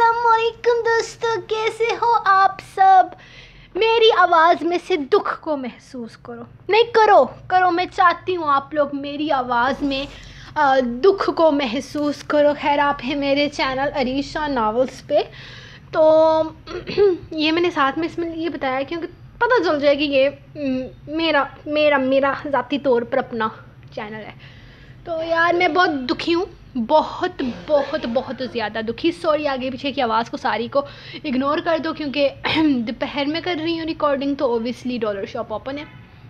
السلام علیکم دوستو، کیسے ہو آپ سب؟ میری آواز میں سے دکھ کو محسوس کرو، نہیں کرو، میں چاہتی ہوں آپ لوگ میری آواز میں دکھ کو محسوس کرو۔ خیر، آپ ہیں میرے چینل عریشہ ناولز پہ، تو یہ میں نے ساتھ میں اس میں یہ بتایا کیونکہ پتہ چل جائے کہ یہ میرا ذاتی طور پر اپنا چینل ہے۔ تو یار میں بہت دکھی ہوں، بہت بہت بہت زیادہ دکھی۔ سوری آگے پیچھے کی آواز کو ساری کو اگنور کر دو کیونکہ دوپہر میں کر رہی ہوں ریکارڈنگ، تو اوبیسلی ڈالر شاپ اوپن ہے۔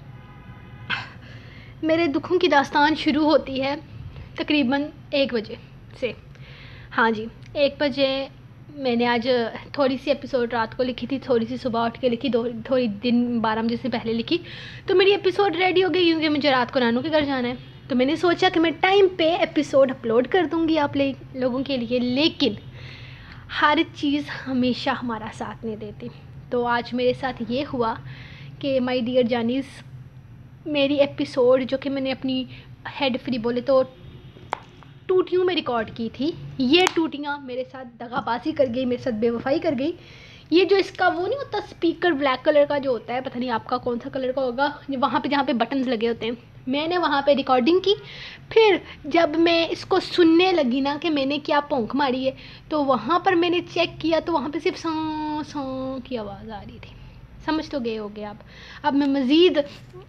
میرے دکھوں کی داستان شروع ہوتی ہے تقریباً 1 بجے سے۔ ہاں جی، 1 بجے میں نے آج تھوڑی سی ایپیسوڈ رات کو لکھی تھی، تھوڑی سی صبح اٹھ کے لکھی، تھوڑی دن 12 بجے سے پہلے لکھی، تو میری ایپیسوڈ ریڈی ہو گئی کیونکہ مجھے رات کو نانو کے گھر جانا ہے۔ تو میں نے سوچا کہ میں ٹائم پہ ایپیسوڈ اپلوڈ کر دوں گی آپ لوگوں کے لیے، لیکن ہر چیز ہمیشہ ہمارا ساتھ نہیں دیتی۔ تو آج میرے ساتھ یہ ہوا کہ مائی ڈیئر جانیز، میری ایپیسوڈ جو کہ میں نے اپنی ہیڈ فری بولے تو ٹوٹیوں میں ریکارڈ کی تھی، یہ ٹوٹیاں میرے ساتھ دغا بازی کر گئی، میرے ساتھ بے وفائی کر گئی۔ یہ جو اس کا وہ نہیں ہوتا اسپیکر بلیک کلر کا جو ہوتا ہے، پتہ نہیں آپ کا کون سا کلر کا ہوگا، وہاں پہ جہاں پہ بٹنز لگے ہوتے ہیں، میں نے وہاں پہ ریکارڈنگ کی۔ پھر جب میں اس کو سننے لگی نا کہ میں نے کیا پونک ماری ہے، تو وہاں پر میں نے چیک کیا تو وہاں پہ صرف ساں ساں کی آواز آ رہی تھی۔ سمجھ تو گئے ہوگے آپ۔ اب میں مزید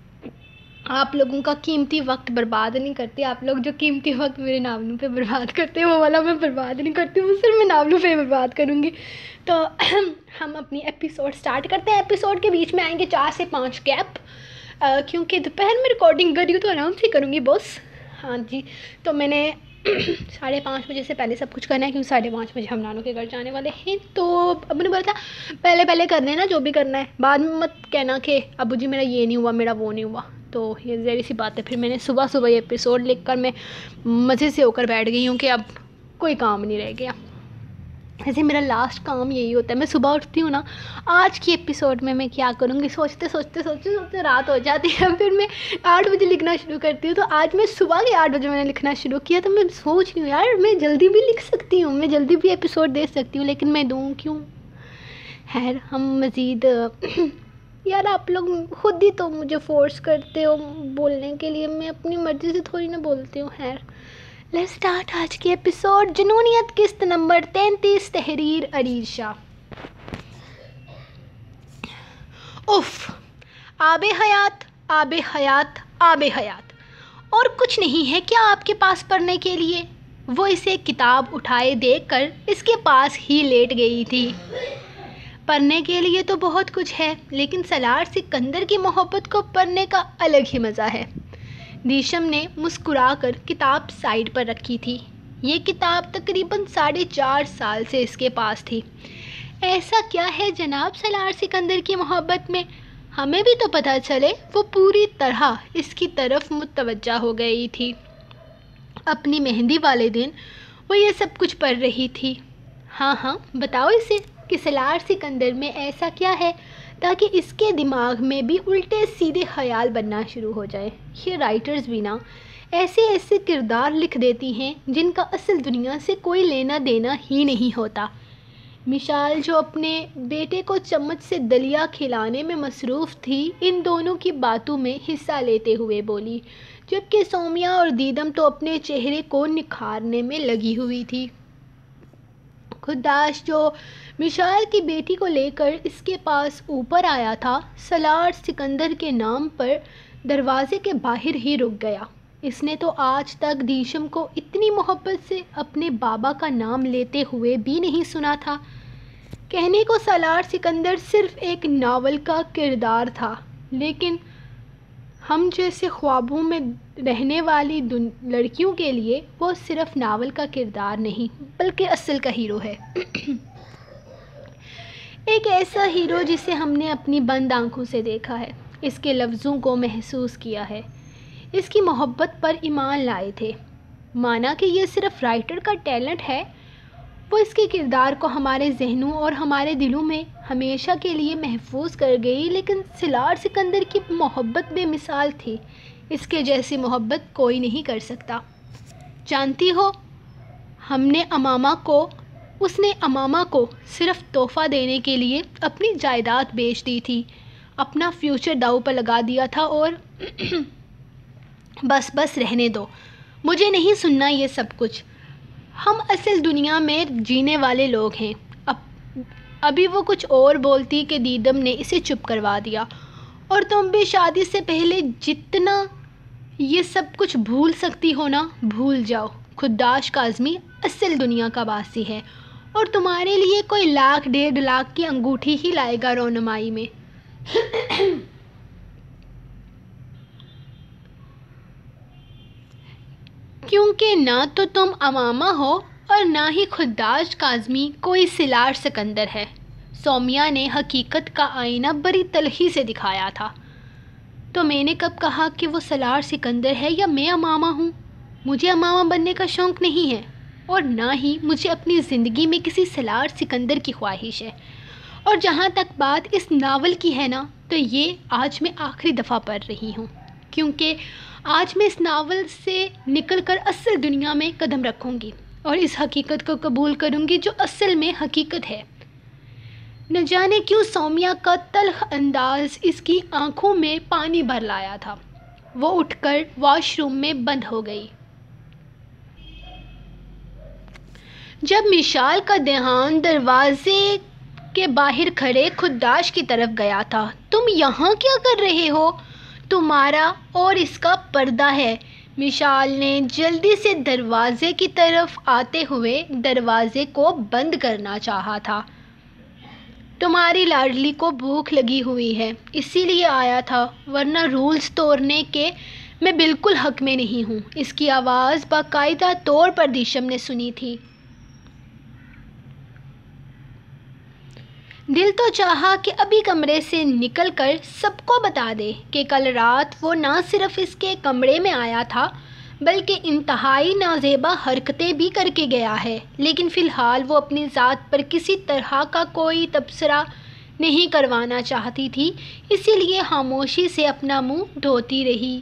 آپ لوگوں کا قیمتی وقت برباد نہیں کرتی۔ آپ لوگ جو قیمتی وقت میرے ناولوں پہ برباد کرتے ہیں وہ والا میں برباد نہیں کرتی ہوں، صرف میں ناولوں پہ برباد کروں گی۔ تو ہم اپنی ایپیسوڈ سٹارٹ کرتے ہیں۔ ایپیسوڈ کے بیچ میں آئیں گے 4 سے 5 گیپ، کیونکہ دوپہر میں ریکارڈنگ کر رہی ہوں تو آرام سے کروں گی بس۔ ہاں جی، تو میں نے 5:30 بجے سے پہلے سب کچھ کرنا ہے کیونکہ 5:30 بجے ہم نانو کے گھر جانے والے ہیں۔ تو ابو نے بولا تھا پہلے کر لینا جو بھی کرنا ہے، بعد میں مت کہنا کہ ابو جی میرا یہ نہیں ہوا، میرا وہ نہیں ہوا۔ تو یہ ذہنی سی بات ہے۔ پھر میں نے صبح یہ ایپیسوڈ لکھ کر میں مزے سے ہو کر بیٹھ گئی ہوں کہ اب کوئی کام نہیں رہ گیا۔ ایسے میرا لاسٹ کام یہی ہوتا ہے، میں صبح اٹھتی ہوں نا، آج کی ایپیسوڈ میں کیا کروں گی سوچتے رات ہو جاتی ہے، پھر میں 8 بجے لکھنا شروع کرتی ہوں۔ تو آج میں صبح کے 8 بجے میں نے لکھنا شروع کیا، تو میں سوچ رہی ہوں یار میں جلدی بھی لکھ سکتی ہوں، میں جلدی بھی ایپیسوڈ دے سکتی ہوں، لیکن میں دوں کیوں؟ خیر، ہم مزید یار آپ لوگ خود ہی تو مجھے فورس کرتے ہو بولنے کے لیے، میں اپنی مرضی سے تھوڑی نہ بولتی ہوں۔ خیر، لیٹس سٹارٹ آج کی ایپیسوڈ۔ جنونیت قسط نمبر 33، تحریر عریشہ۔ اف، آب حیات، آب حیات، آب حیات، اور کچھ نہیں ہے کیا آپ کے پاس پڑھنے کے لیے؟ وہ اسے کتاب اٹھائے دیکھ کر اس کے پاس ہی لیٹ گئی تھی۔ پڑھنے کے لیے تو بہت کچھ ہے، لیکن سالار سکندر کی محبت کو پڑھنے کا الگ ہی مزہ ہے۔ دیشم نے مسکرا کر کتاب سائیڈ پر رکھی تھی۔ یہ کتاب تقریباً 4.5 سال سے اس کے پاس تھی۔ ایسا کیا ہے جناب سالار سکندر کی محبت میں؟ ہمیں بھی تو پتہ چلے۔ وہ پوری طرح اس کی طرف متوجہ ہو گئی تھی۔ اپنی مہندی والے دن وہ یہ سب کچھ پڑھ رہی تھی۔ ہاں بتاؤ اسے کہ سالار سکندر میں ایسا کیا ہے تاکہ اس کے دماغ میں بھی الٹے سیدھے خیال بننا شروع ہو جائے۔ یہ رائٹرز بھی نا ایسے کردار لکھ دیتی ہیں جن کا اصل دنیا سے کوئی لینا دینا ہی نہیں ہوتا۔ مشال جو اپنے بیٹے کو چمچ سے دلیا کھلانے میں مصروف تھی، ان دونوں کی باتوں میں حصہ لیتے ہوئے بولی، جبکہ سومیا اور دیدم تو اپنے چہرے کو نکھارنے میں لگی ہوئی تھی۔ خداش جو مشال کی بیٹی کو لے کر اس کے پاس اوپر آیا تھا، سالار سکندر کے نام پر دروازے کے باہر ہی رک گیا۔ اس نے تو آج تک دیشم کو اتنی محبت سے اپنے بابا کا نام لیتے ہوئے بھی نہیں سنا تھا۔ کہنے کو سالار سکندر صرف ایک ناول کا کردار تھا، لیکن ہم جیسے خوابوں میں رہنے والی لڑکیوں کے لیے وہ صرف ناول کا کردار نہیں بلکہ اصل کا ہیرو ہے۔ ایک ایسا ہیرو جسے ہم نے اپنی بند آنکھوں سے دیکھا ہے، اس کے لفظوں کو محسوس کیا ہے، اس کی محبت پر ایمان لائے تھے۔ مانا کہ یہ صرف رائٹر کا ٹیلنٹ ہے، وہ اس کے کردار کو ہمارے ذہنوں اور ہمارے دلوں میں ہمیشہ کے لیے محفوظ کر گئی۔ لیکن سالار سکندر کی محبت بے مثال تھی، اس کے جیسی محبت کوئی نہیں کر سکتا۔ جانتی ہو، ہم نے امامہ کو اس نے امامہ کو صرف تحفہ دینے کے لیے اپنی جائیداد بیچ دی تھی، اپنا فیوچر داؤ پر لگا دیا تھا اور بس رہنے دو، مجھے نہیں سننا یہ سب کچھ۔ ہم اصل دنیا میں جینے والے لوگ ہیں۔ ابھی وہ کچھ اور بولتی کہ دیدم نے اسے چپ کروا دیا۔ اور تم بھی شادی سے پہلے جتنا یہ سب کچھ بھول سکتی ہو نا، بھول جاؤ۔ خداش کاظمی اصل دنیا کا باسی ہے اور تمہارے لیے کوئی 1,00,000 کی انگوٹھی ہی لائے گا رونمائی میں۔ کیونکہ نہ تو تم امامہ ہو اور نہ ہی خداش کاظمی کوئی سلار سکندر ہے۔ سومیا نے حقیقت کا آئینہ بڑی تلخی سے دکھایا تھا۔ تو میں نے کب کہا کہ وہ سلار سکندر ہے یا میں امامہ ہوں؟ مجھے امامہ بننے کا شوق نہیں ہے اور نہ ہی مجھے اپنی زندگی میں کسی سلار سکندر کی خواہش ہے۔ اور جہاں تک بات اس ناول کی ہے نا، تو یہ آج میں آخری دفعہ پڑھ رہی ہوں، کیونکہ آج میں اس ناول سے نکل کر اصل دنیا میں قدم رکھوں گی اور اس حقیقت کو قبول کروں گی جو اصل میں حقیقت ہے۔ نہ جانے کیوں سومیا کا تلخ انداز اس کی آنکھوں میں پانی بھر لایا تھا۔ وہ اٹھ کر واش روم میں بند ہو گئی۔ جب مشال کا دھیان دروازے کے باہر کھڑے خداش کی طرف گیا تھا، تم یہاں کیا کر رہے ہو؟ تمہارا اور اس کا پردہ ہے۔ مشال نے جلدی سے دروازے کی طرف آتے ہوئے دروازے کو بند کرنا چاہا تھا۔ تمہاری لاڈلی کو بھوک لگی ہوئی ہے، اسی لیے آیا تھا، ورنہ رولز توڑنے کے میں بالکل حق میں نہیں ہوں۔ اس کی آواز باقاعدہ طور پر دیشم نے سنی تھی۔ دل تو چاہا کہ ابھی کمرے سے نکل کر سب کو بتا دے کہ کل رات وہ نہ صرف اس کے کمرے میں آیا تھا بلکہ انتہائی نازیبا حرکتیں بھی کر کے گیا ہے، لیکن فی الحال وہ اپنی ذات پر کسی طرح کا کوئی تبصرہ نہیں کروانا چاہتی تھی، اسی لیے خاموشی سے اپنا منہ دھوتی رہی۔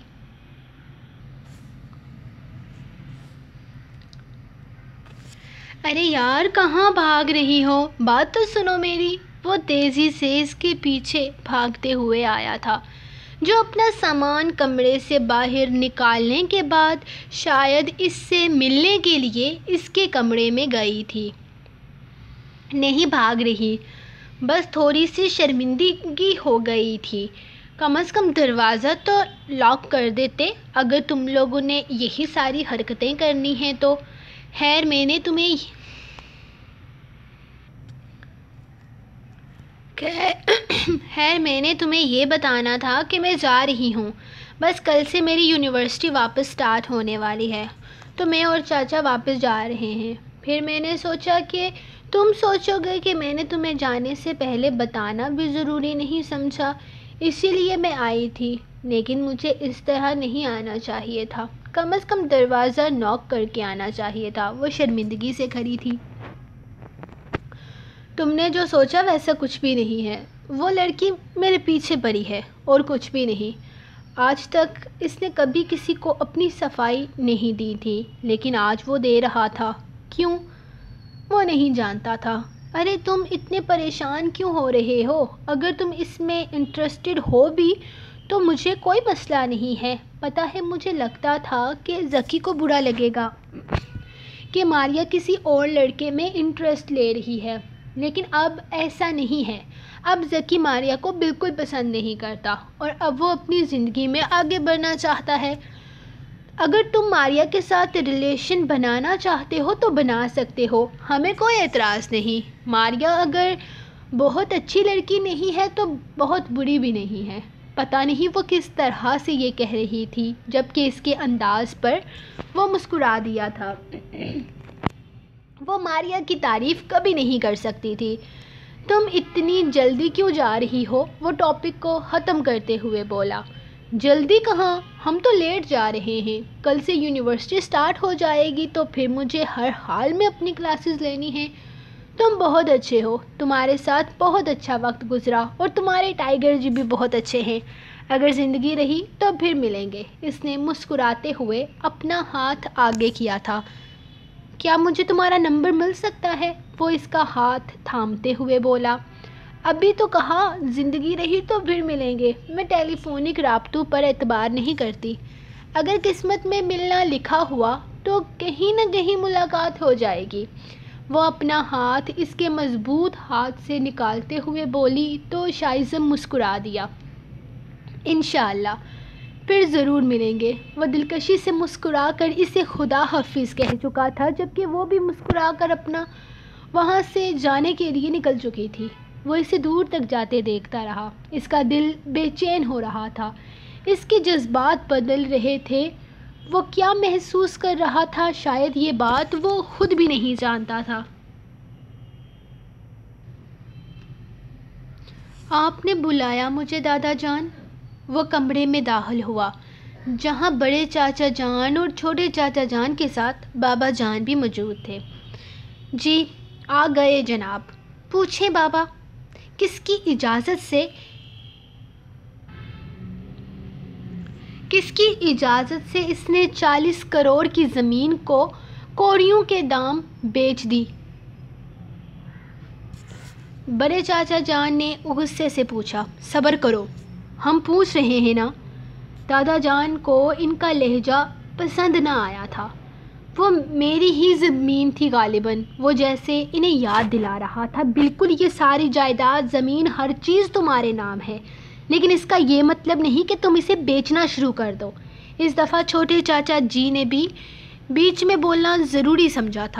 ارے یار، کہاں بھاگ رہی ہو؟ بات تو سنو میری۔ وہ تیزی سے اس کے پیچھے بھاگتے ہوئے آیا تھا، جو اپنا سامان کمرے سے باہر نکالنے کے بعد شاید اس سے ملنے کے لیے اس کے کمرے میں گئی تھی۔ نہیں بھاگ رہی، بس تھوڑی سی شرمندگی ہو گئی تھی۔ کم از کم دروازہ تو لاک کر دیتے اگر تم لوگوں نے یہی ساری حرکتیں کرنی ہیں تو۔ خیر میں نے تمہیں یہ بتانا تھا کہ میں جا رہی ہوں۔ بس کل سے میری یونیورسٹی واپس سٹارٹ ہونے والی ہے، تو میں اور چاچا واپس جا رہے ہیں۔ پھر میں نے سوچا کہ تم سوچو گے کہ میں نے تمہیں جانے سے پہلے بتانا بھی ضروری نہیں سمجھا، اسی لیے میں آئی تھی، لیکن مجھے اس طرح نہیں آنا چاہیے تھا۔ کم از کم دروازہ ناک کر کے آنا چاہیے تھا۔ وہ شرمندگی سے کھڑی تھی۔ تم نے جو سوچا ویسا کچھ بھی نہیں ہے۔ وہ لڑکی میرے پیچھے پڑی ہے اور کچھ بھی نہیں۔ آج تک اس نے کبھی کسی کو اپنی صفائی نہیں دی تھی، لیکن آج وہ دے رہا تھا۔ کیوں؟ وہ نہیں جانتا تھا۔ ارے تم اتنے پریشان کیوں ہو رہے ہو؟ اگر تم اس میں انٹرسٹڈ ہو بھی تو مجھے کوئی مسئلہ نہیں ہے۔ پتہ ہے، مجھے لگتا تھا کہ ذکی کو برا لگے گا کہ ماریا کسی اور لڑکے میں انٹرسٹ لے رہی ہے، لیکن اب ایسا نہیں ہے۔ اب ذکی ماریا کو بالکل پسند نہیں کرتا اور اب وہ اپنی زندگی میں آگے بڑھنا چاہتا ہے۔ اگر تم ماریا کے ساتھ ریلیشن بنانا چاہتے ہو تو بنا سکتے ہو، ہمیں کوئی اعتراض نہیں۔ ماریا اگر بہت اچھی لڑکی نہیں ہے تو بہت بری بھی نہیں ہے۔ پتہ نہیں وہ کس طرح سے یہ کہہ رہی تھی، جبکہ اس کے انداز پر وہ مسکرا دیا تھا۔ وہ ماریا کی تعریف کبھی نہیں کر سکتی تھی۔ تم اتنی جلدی کیوں جا رہی ہو؟ وہ ٹاپک کو ختم کرتے ہوئے بولا۔ جلدی کہاں، ہم تو لیٹ جا رہے ہیں۔ کل سے یونیورسٹی سٹارٹ ہو جائے گی تو پھر مجھے ہر حال میں اپنی کلاسز لینی ہیں۔ تم بہت اچھے ہو، تمہارے ساتھ بہت اچھا وقت گزرا اور تمہارے ٹائیگر جی بھی بہت اچھے ہیں۔ اگر زندگی رہی تو پھر ملیں گے۔ اس نے مسکراتے ہوئے اپنا ہاتھ آگے کیا تھا۔ کیا مجھے تمہارا نمبر مل سکتا ہے؟ وہ اس کا ہاتھ تھامتے ہوئے بولا۔ ابھی تو کہا، زندگی رہی تو پھر ملیں گے۔ میں ٹیلی فونک رابطوں پر اعتبار نہیں کرتی۔ اگر قسمت میں ملنا لکھا ہوا تو کہیں نہ کہیں ملاقات ہو جائے گی۔ وہ اپنا ہاتھ اس کے مضبوط ہاتھ سے نکالتے ہوئے بولی تو شائزم مسکرا دیا۔ انشاءاللہ پھر ضرور ملیں گے۔ وہ دلکشی سے مسکرا کر اسے خدا حافظ کہہ چکا تھا، جبکہ وہ بھی مسکرا کر اپنا وہاں سے جانے کے لیے نکل چکی تھی۔ وہ اسے دور تک جاتے دیکھتا رہا۔ اس کا دل بے چین ہو رہا تھا، اس کے جذبات بدل رہے تھے۔ وہ کیا محسوس کر رہا تھا، شاید یہ بات وہ خود بھی نہیں جانتا تھا۔ آپ نے بلایا مجھے دادا جان؟ وہ کمرے میں داخل ہوا، جہاں بڑے چاچا جان اور چھوٹے چاچا جان کے ساتھ بابا جان بھی موجود تھے۔ جی آ گئے جناب۔ پوچھیں بابا، کس کی اجازت سے اس نے 40 کروڑ کی زمین کو کوڑیوں کے دام بیچ دی؟ بڑے چاچا جان نے غصے سے پوچھا۔ صبر کرو، ہم پوچھ رہے ہیں نا۔ دادا جان کو ان کا لہجہ پسند نہ آیا تھا۔ وہ میری ہی زمین تھی غالباً، وہ جیسے انہیں یاد دلا رہا تھا۔ بالکل، یہ ساری جائیداد، زمین، ہر چیز تمہارے نام ہے، لیکن اس کا یہ مطلب نہیں کہ تم اسے بیچنا شروع کر دو۔ اس دفعہ چھوٹے چاچا جی نے بھی بیچ میں بولنا ضروری سمجھا تھا۔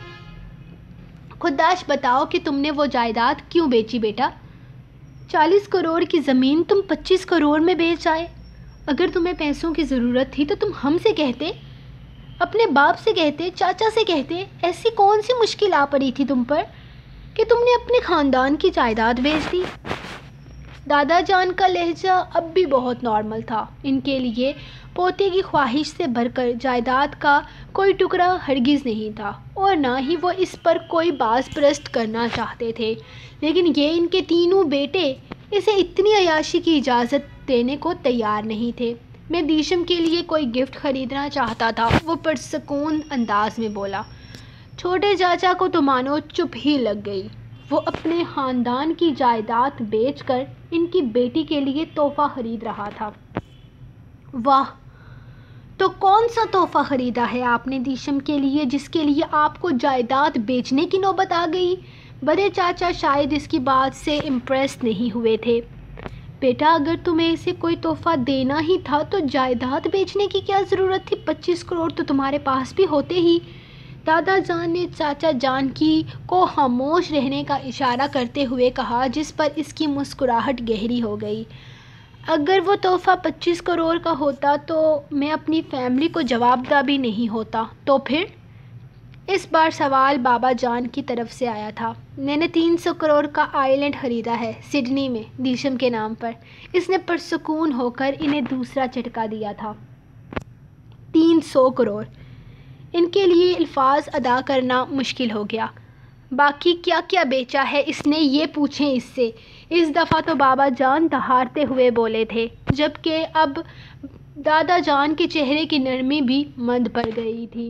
خداش بتاؤ کہ تم نے وہ جائیداد کیوں بیچی بیٹا؟ 40 کروڑ کی زمین تم 25 کروڑ میں بیچ آئے۔ اگر تمہیں پیسوں کی ضرورت تھی تو تم ہم سے کہتے، اپنے باپ سے کہتے، چاچا سے کہتے۔ ایسی کون سی مشکل آ پڑی تھی تم پر کہ تم نے اپنے خاندان کی جائیداد بیچ دی؟ دادا جان کا لہجہ اب بھی بہت نارمل تھا۔ ان کے لیے پوتے کی خواہش سے بھر کر جائیداد کا کوئی ٹکڑا ہرگز نہیں تھا، اور نہ ہی وہ اس پر کوئی باز پرست کرنا چاہتے تھے، لیکن یہ ان کے تینوں بیٹے اسے اتنی عیاشی کی اجازت دینے کو تیار نہیں تھے۔ میں دیشم کے لیے کوئی گفٹ خریدنا چاہتا تھا، وہ پرسکون انداز میں بولا۔ چھوٹے چاچا کو تو مانو چپ ہی لگ گئی۔ وہ اپنے خاندان کی جائیداد بیچ کر ان کی بیٹی کے لیے تحفہ خرید رہا تھا۔ واہ، تو کون سا تحفہ خریدا ہے آپ نے دیشم کے لیے، جس کے لیے آپ کو جائیداد بیچنے کی نوبت آ گئی؟ بڑے چاچا شاید اس کی بات سے امپریس نہیں ہوئے تھے۔ بیٹا، اگر تمہیں اسے کوئی تحفہ دینا ہی تھا تو جائیداد بیچنے کی کیا ضرورت تھی؟ 25 کروڑ تو تمہارے پاس بھی ہوتے ہی۔ دادا جان نے چاچا جان کو خاموش رہنے کا اشارہ کرتے ہوئے کہا، جس پر اس کی مسکراہٹ گہری ہو گئی۔ اگر وہ تحفہ 25 کروڑ کا ہوتا تو میں اپنی فیملی کو جواب دہ بھی نہیں ہوتا، تو پھر؟ اس بار سوال بابا جان کی طرف سے آیا تھا۔ میں نے 300 کروڑ کا آئی لینڈ خریدا ہے سڈنی میں، دیشم کے نام پر۔ اس نے پرسکون ہو کر انہیں دوسرا جھٹکا دیا تھا۔ 300 کروڑ! ان کے لیے الفاظ ادا کرنا مشکل ہو گیا۔ باقی کیا کیا بیچا ہے اس نے، یہ پوچھیں اس سے۔ اس دفعہ تو بابا جان دہاڑتے ہوئے بولے تھے، جبکہ اب دادا جان کے چہرے کی نرمی بھی مند پڑ گئی تھی۔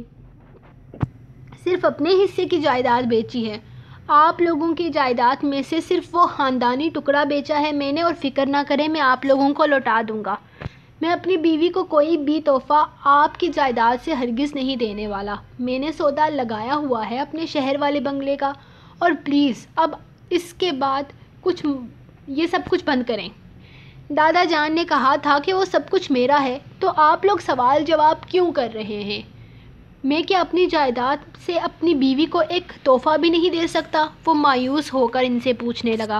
صرف اپنے حصے کی جائیداد بیچی ہے؟ آپ لوگوں کی جائیداد میں سے صرف وہ خاندانی ٹکڑا بیچا ہے میں نے، اور فکر نہ کریں، میں آپ لوگوں کو لوٹا دوں گا۔ میں اپنی بیوی کو کوئی بھی تحفہ آپ کی جائیداد سے ہرگز نہیں دینے والا۔ میں نے سودا لگایا ہوا ہے اپنے شہر والے بنگلے کا، اور پلیز اب اس کے بعد یہ سب کچھ بند کریں۔ دادا جان نے کہا تھا کہ وہ سب کچھ میرا ہے، تو آپ لوگ سوال جواب کیوں کر رہے ہیں؟ میں کیا اپنی جائیداد سے اپنی بیوی کو ایک تحفہ بھی نہیں دے سکتا؟ وہ مایوس ہو کر ان سے پوچھنے لگا،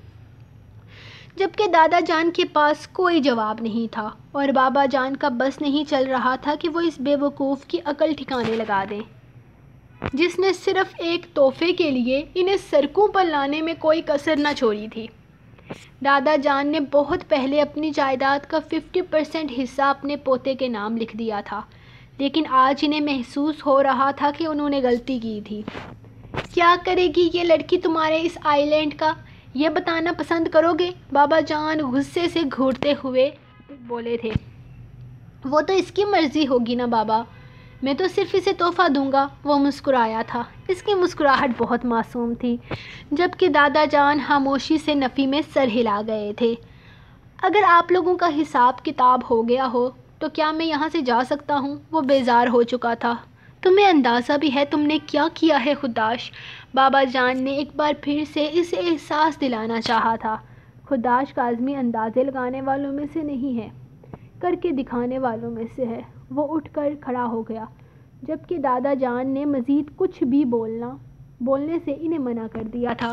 جبکہ دادا جان کے پاس کوئی جواب نہیں تھا، اور بابا جان کا بس نہیں چل رہا تھا کہ وہ اس بے وقوف کی عقل ٹھکانے لگا دیں، جس نے صرف ایک تحفے کے لیے انہیں سڑکوں پر لانے میں کوئی کسر نہ چھوڑی تھی۔ دادا جان نے بہت پہلے اپنی جائیداد کا 50% حصہ اپنے پوتے کے نام لکھ دیا تھا، لیکن آج انہیں محسوس ہو رہا تھا کہ انہوں نے غلطی کی تھی۔ کیا کرے گی یہ لڑکی تمہارے اس آئی لینڈ کا، یہ بتانا پسند کرو گے؟ بابا جان غصے سے گھورتے ہوئے بولے تھے۔ وہ تو اس کی مرضی ہوگی نا بابا، میں تو صرف اسے تحفہ دوں گا۔ وہ مسکرایا تھا۔ اس کی مسکراہٹ بہت معصوم تھی، جبکہ دادا جان خاموشی سے نفی میں سر ہلا گئے تھے۔ اگر آپ لوگوں کا حساب کتاب ہو گیا ہو تو کیا میں یہاں سے جا سکتا ہوں؟ وہ بیزار ہو چکا تھا۔ تمہیں اندازہ بھی ہے تم نے کیا کیا ہے خداش؟ بابا جان نے ایک بار پھر سے اسے احساس دلانا چاہا تھا۔ خداش کاظمی اندازے لگانے والوں میں سے نہیں ہے، کر کے دکھانے والوں میں سے ہے۔ وہ اٹھ کر کھڑا ہو گیا، جبکہ دادا جان نے مزید کچھ بھی بولنے سے انہیں منع کر دیا تھا۔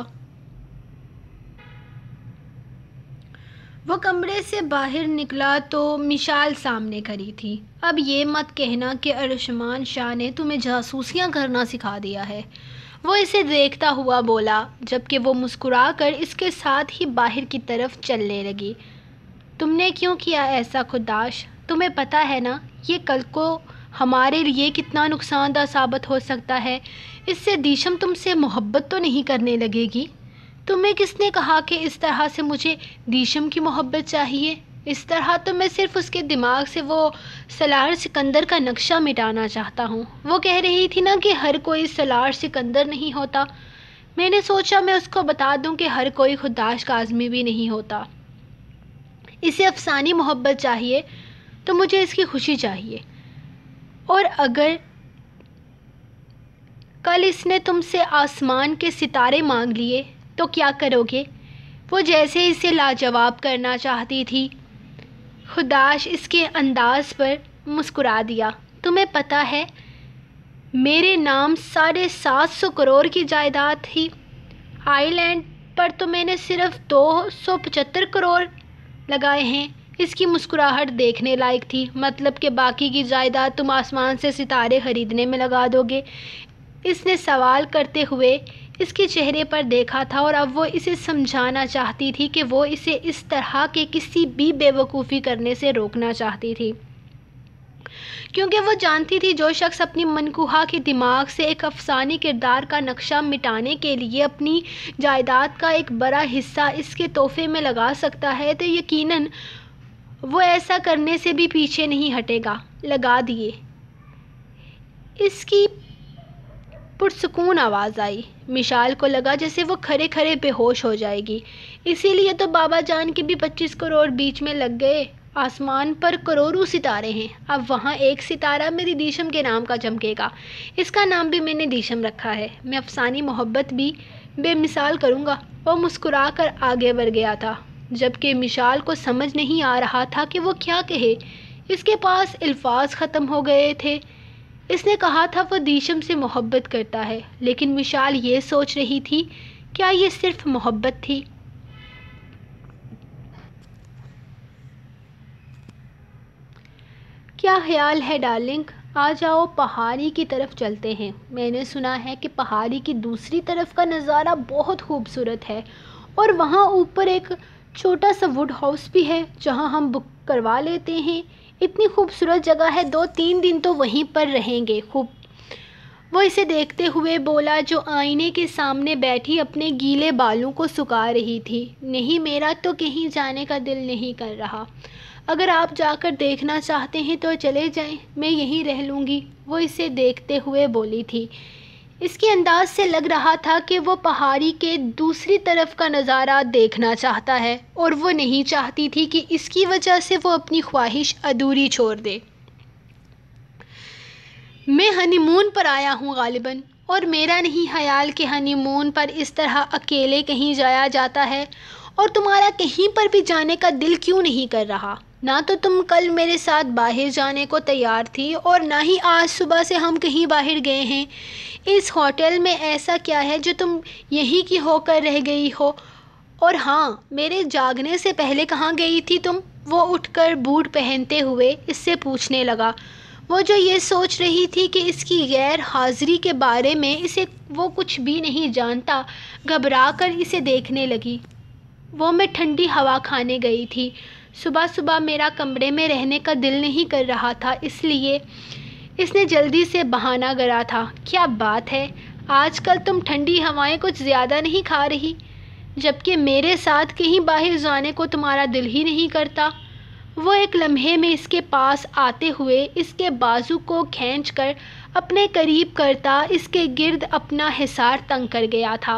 وہ کمرے سے باہر نکلا تو مشال سامنے کھڑی تھی۔ اب یہ مت کہنا کہ ارشمان شاہ نے تمہیں جاسوسیاں کرنا سکھا دیا ہے، وہ اسے دیکھتا ہوا بولا، جبکہ وہ مسکرا کر اس کے ساتھ ہی باہر کی طرف چلنے لگی۔ تم نے کیوں کیا ایسا خداش؟ تمہیں پتہ ہے نا یہ کل کو ہمارے لیے کتنا نقصان دہ ثابت ہو سکتا ہے۔ اس سے دیشم تم سے محبت تو نہیں کرنے لگے گی؟ تمہیں کس نے کہا کہ اس طرح سے مجھے دیشم کی محبت چاہیے؟ اس طرح تو میں صرف اس کے دماغ سے وہ سالار سکندر کا نقشہ مٹانا چاہتا ہوں۔ وہ کہہ رہی تھی نا کہ ہر کوئی سالار سکندر نہیں ہوتا۔ میں نے سوچا میں اس کو بتا دوں کہ ہر کوئی خداش کاظمی بھی نہیں ہوتا۔ اسے افسانی محبت چاہیے تو مجھے اس کی خوشی چاہیے، اور اگر کل اس نے تم سے آسمان کے ستارے مانگ لیے تو کیا کرو گے؟ وہ جیسے اسے لاجواب کرنا چاہتی تھی۔ خداش اس کے انداز پر مسکرا دیا۔ تمہیں پتہ ہے میرے نام 750 کروڑ کی جائیداد تھی۔ آئی لینڈ پر تو میں نے صرف 275 کروڑ لگائے ہیں۔ اس کی مسکراہٹ دیکھنے لائق تھی۔ مطلب کہ باقی کی جائیداد تم آسمان سے ستارے خریدنے میں لگا دو گے؟ اس نے سوال کرتے ہوئے اس کے چہرے پر دیکھا تھا، اور اب وہ اسے سمجھانا چاہتی تھی کہ وہ اسے اس طرح کے کسی بھی بے وقوفی کرنے سے روکنا چاہتی تھی، کیونکہ وہ جانتی تھی جو شخص اپنی منکوحہ کے دماغ سے ایک افسانوی کردار کا نقشہ مٹانے کے لیے اپنی جائیداد کا ایک بڑا حصہ اس کے تحفے میں لگا سکتا ہے تو یقیناً وہ ایسا کرنے سے بھی پیچھے نہیں ہٹے گا۔ لگا دیے۔ اس کی پرسکون آواز آئی۔ مشال کو لگا جیسے وہ کھڑے کھڑے بے ہوش ہو جائے گی۔ اسی لیے تو بابا جان کے بھی 25 کروڑ بیچ میں لگ گئے۔ آسمان پر کروڑوں ستارے ہیں، اب وہاں ایک ستارہ میری دیشم کے نام کا چمکے گا۔ اس کا نام بھی میں نے دیشم رکھا ہے۔ میں افسانی محبت بھی بے مثال کروں گا۔ وہ مسکرا کر آگے بڑھ گیا تھا، جبکہ مشال کو سمجھ نہیں آ رہا تھا کہ وہ کیا کہے۔ اس کے پاس الفاظ ختم ہو گئے تھے۔ اس نے کہا تھا وہ دیشم سے محبت کرتا ہے، لیکن مشال یہ سوچ رہی تھی کیا یہ صرف محبت تھی؟ کیا خیال ہے ڈارلنگ؟ آ جاؤ پہاڑی کی طرف چلتے ہیں۔ میں نے سنا ہے کہ پہاڑی کی دوسری طرف کا نظارہ بہت خوبصورت ہے، اور وہاں اوپر ایک چھوٹا سا ووڈ ہاؤس بھی ہے جہاں ہم بک کروا لیتے ہیں۔ اتنی خوبصورت جگہ ہے، 2-3 دن تو وہیں پر رہیں گے۔ وہ اسے دیکھتے ہوئے بولا جو آئینے کے سامنے بیٹھی اپنے گیلے بالوں کو سکھا رہی تھی۔ نہیں، میرا تو کہیں جانے کا دل نہیں کر رہا۔ اگر آپ جا کر دیکھنا چاہتے ہیں تو چلے جائیں، میں یہیں رہ لوں گی، وہ اسے دیکھتے ہوئے بولی تھی۔ اس کے انداز سے لگ رہا تھا کہ وہ پہاڑی کے دوسری طرف کا نظارہ دیکھنا چاہتا ہے، اور وہ نہیں چاہتی تھی کہ اس کی وجہ سے وہ اپنی خواہش ادھوری چھوڑ دے۔ میں ہنی مون پر آیا ہوں غالباً، اور میرا نہیں خیال کہ ہنی مون پر اس طرح اکیلے کہیں جایا جاتا ہے، اور تمہارا کہیں پر بھی جانے کا دل کیوں نہیں کر رہا؟ نہ تو تم کل میرے ساتھ باہر جانے کو تیار تھی، اور نہ ہی آج صبح سے ہم کہیں باہر گئے ہیں۔ اس ہوٹل میں ایسا کیا ہے جو تم یہیں کی ہو کر رہ گئی ہو؟ اور ہاں، میرے جاگنے سے پہلے کہاں گئی تھی تم؟ وہ اٹھ کر بوٹ پہنتے ہوئے اس سے پوچھنے لگا۔ وہ جو یہ سوچ رہی تھی کہ اس کی غیر حاضری کے بارے میں وہ کچھ بھی نہیں جانتا، گھبرا کر اسے دیکھنے لگی۔ وہ میں ٹھنڈی ہوا کھانے گئی تھی۔ صبح صبح میرا کمرے میں رہنے کا دل نہیں کر رہا تھا، اس لیے اس نے جلدی سے بہانہ گڑھا تھا۔ کیا بات ہے، آج کل تم ٹھنڈی ہوائیں کچھ زیادہ نہیں کھا رہی؟ جبکہ میرے ساتھ کہیں باہر جانے کو تمہارا دل ہی نہیں کرتا۔ وہ ایک لمحے میں اس کے پاس آتے ہوئے اس کے بازو کو کھینچ کر اپنے قریب کرتا اس کے گرد اپنا حصار تنگ کر گیا تھا۔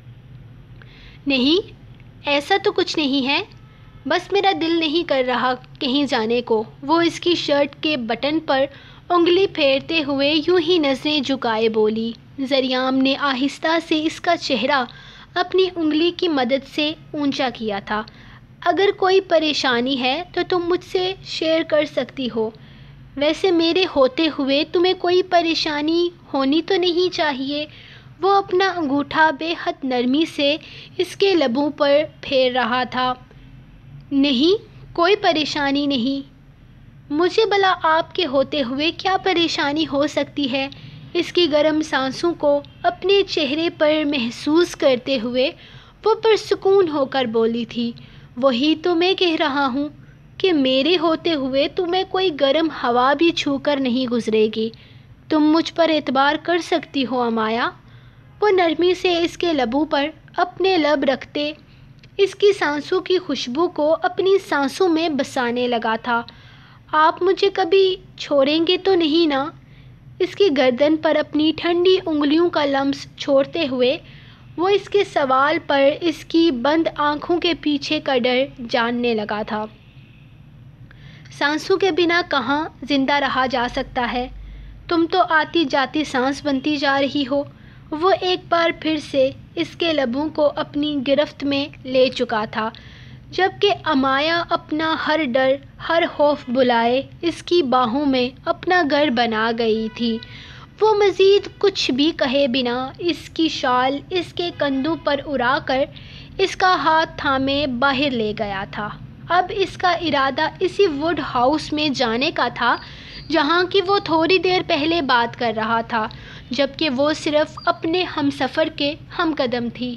نہیں، ایسا تو کچھ نہیں ہے، بس میرا دل نہیں کر رہا کہیں جانے کو۔ وہ اس کی شرٹ کے بٹن پر انگلی پھیرتے ہوئے یوں ہی نظریں جھکائے بولی۔ زریام نے آہستہ سے اس کا چہرہ اپنی انگلی کی مدد سے اونچا کیا تھا۔ اگر کوئی پریشانی ہے تو تم مجھ سے شیئر کر سکتی ہو، ویسے میرے ہوتے ہوئے تمہیں کوئی پریشانی ہونی تو نہیں چاہیے۔ وہ اپنا انگوٹھا بے حد نرمی سے اس کے لبوں پر پھیر رہا تھا۔ نہیں، کوئی پریشانی نہیں، مجھے بھلا آپ کے ہوتے ہوئے کیا پریشانی ہو سکتی ہے؟ اس کی گرم سانسوں کو اپنے چہرے پر محسوس کرتے ہوئے وہ پرسکون ہو کر بولی تھی۔ وہی تو میں کہہ رہا ہوں کہ میرے ہوتے ہوئے تمہیں کوئی گرم ہوا بھی چھو کر نہیں گزرے گی۔ تم مجھ پر اعتبار کر سکتی ہو امایا۔ وہ نرمی سے اس کے لبوں پر اپنے لب رکھتے اس کی سانسوں کی خوشبو کو اپنی سانسوں میں بسانے لگا تھا۔ آپ مجھے کبھی چھوڑیں گے تو نہیں نا؟ اس کی گردن پر اپنی ٹھنڈی انگلیوں کا لمس چھوڑتے ہوئے وہ اس کے سوال پر اس کی بند آنکھوں کے پیچھے کا ڈر جاننے لگا تھا۔ سانسوں کے بنا کہاں زندہ رہا جا سکتا ہے؟ تم تو آتی جاتی سانس بنتی جا رہی ہو۔ وہ ایک بار پھر سے اس کے لبوں کو اپنی گرفت میں لے چکا تھا، جبکہ امایا اپنا ہر ڈر، ہر خوف بلائے اس کی باہوں میں اپنا گھر بنا گئی تھی۔ وہ مزید کچھ بھی کہے بنا اس کی شال اس کے کندھوں پر اڑا کر اس کا ہاتھ تھامے باہر لے گیا تھا۔ اب اس کا ارادہ اسی ووڈ ہاؤس میں جانے کا تھا جہاں کی وہ تھوڑی دیر پہلے بات کر رہا تھا، جبکہ وہ صرف اپنے ہمسفر کے ہم قدم تھی۔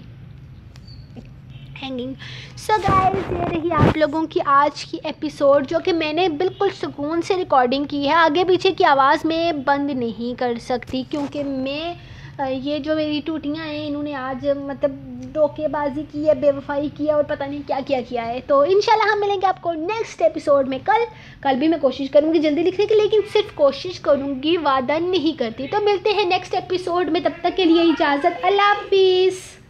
سو گائز، یہ رہی آپ لوگوں کی آج کی ایپیسوڈ، جو کہ میں نے بالکل سکون سے ریکارڈنگ کی ہے۔ آگے پیچھے کی آواز میں بند نہیں کر سکتی کیونکہ میں یہ جو میری ٹوٹیاں ہیں انہوں نے آج مطلب دھوکے بازی کی ہے، بے وفائی کی ہے اور پتہ نہیں کیا کیا ہے۔ تو انشاءاللہ ہم ملیں گے آپ کو نیکسٹ ایپیسوڈ میں کل بھی میں کوشش کروں گی جلدی لکھنے کی، لیکن صرف کوشش کروں گی، وعدہ نہیں کرتی۔ تو ملتے ہیں نیکسٹ ایپیسوڈ میں، تب تک کے لیے اجازت، اللہ حافظ۔